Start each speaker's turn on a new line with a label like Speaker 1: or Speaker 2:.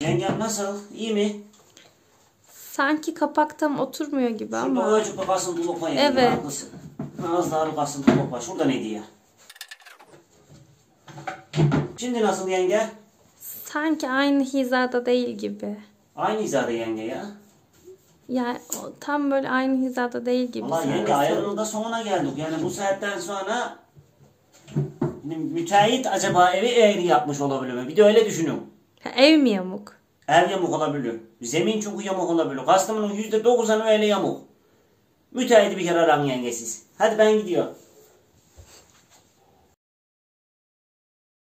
Speaker 1: Yengem nasıl? İyi mi?
Speaker 2: Sanki kapak tam oturmuyor gibi ama.
Speaker 1: Şurada öcük bir kasıntı lopa yengem.
Speaker 2: Evet.
Speaker 1: Haklısın. Az daha bir kasıntı lopa. Şurada neydi ya? Şimdi nasıl yenge?
Speaker 2: Sanki aynı hizada değil gibi.
Speaker 1: Aynı hizada yenge ya.
Speaker 2: Yani tam böyle aynı hizada değil gibi.
Speaker 1: Valla yenge ayarının da sonuna geldik. Yani bu saatten sonra müteahhit acaba evi eğri yapmış olabilir mi? Bir de öyle düşünün.
Speaker 2: Ev mi yamuk?
Speaker 1: Ev yamuk olabilir. Zemin çünkü yamuk olabilir. Kastamının %90'ı öyle yamuk. Müteahhiti bir kere arayın yengesiz. Hadi ben gidiyorum.